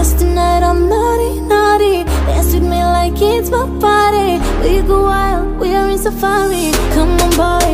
Cause tonight I'm naughty, naughty. Dance with me like it's my party. We go wild, we are in safari. Come on boy,